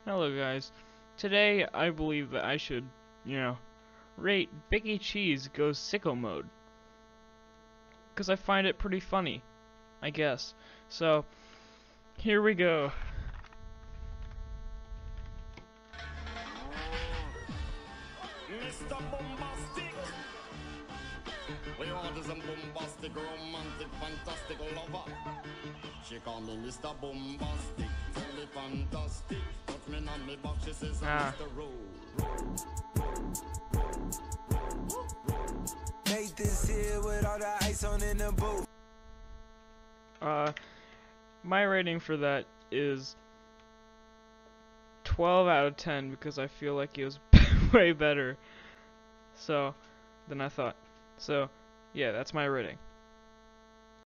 Hello guys. Today I believe that I should, rate Biggie Cheese goes sicko mode. Because I find it pretty funny, I guess. So, here we go. Mr. Bombastic. We order some bombastic, romantic, fantastic lover. She call me Mr. Bombastic, tell me fantastic. Touch me on me back, she says I'm Mr. Roll. Make this here with all the ice on in the booth. My rating for that is 12 out of 10 because I feel like it was way better than I thought. So, yeah, that's my rating.